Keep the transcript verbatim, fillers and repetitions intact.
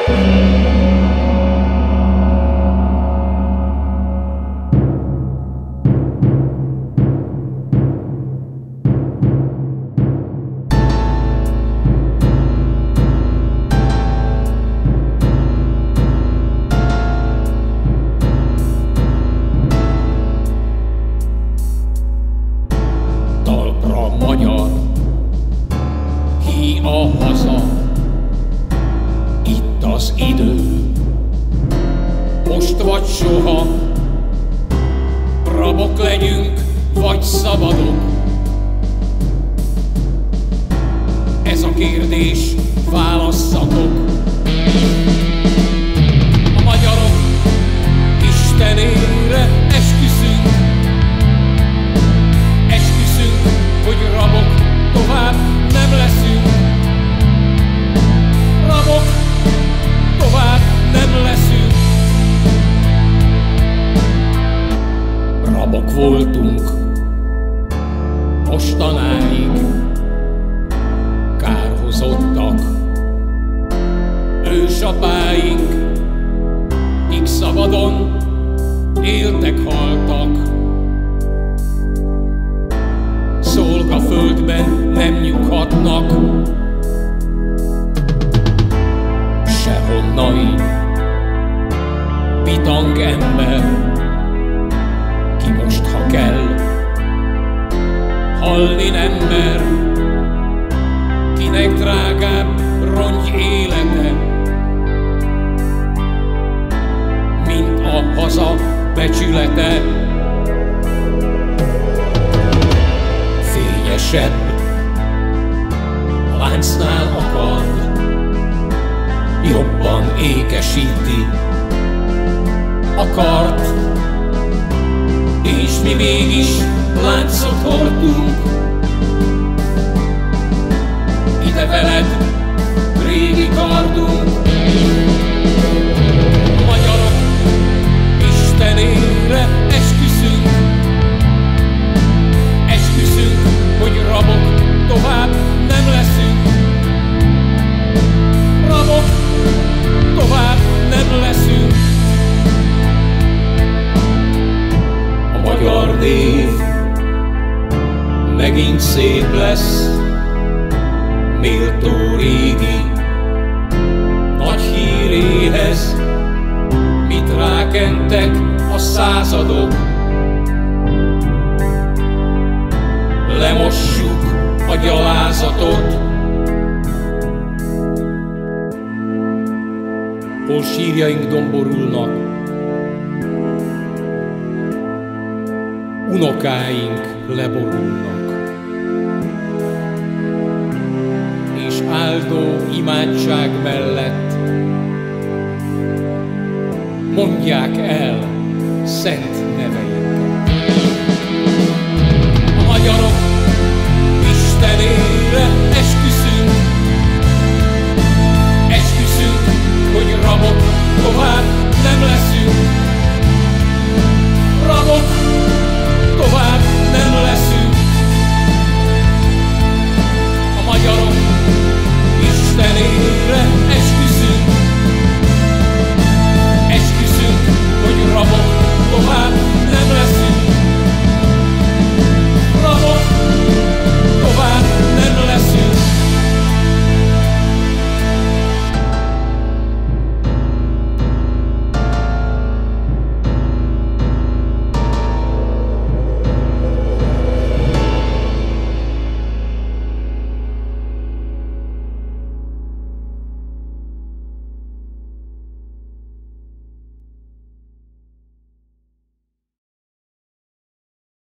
Magyar, ki a haza, itt az idő, most vagy soha, rabok legyünk, vagy szabadok. Ez a kérdés, válasszatok. A magyarok istenére esküszünk, hogy rabok tovább nem leszünk. Rabok tovább nem leszünk. Rabok voltunk mostanáig, kárhozottak ősapáink, kik szabadon éltek, haltak. Szolgaföldben nem nyughatnak, sehonnai bitang ember, ki most, ha kell, halni nem mer, kinek drágább rongy élete, mint a haza becsülete. Fényesebb a láncnál akad, jobban ékesíti a kart, és mi mégis láncot hordunk. Ide veled, régi kardunk. Magyarok istenére esküszünk, esküszünk, hogy rabok tovább nem leszünk. Rabok tovább nem leszünk. A magyar név megint szép lesz, méltó régi nagy híréhez, mit rákentek a századok. Lemossuk a gyalázatot, hol sírjaink domborulnak, unokáink leborulnak, és áldó imádság mellett mondják el szent neveinket. A magyarok istenére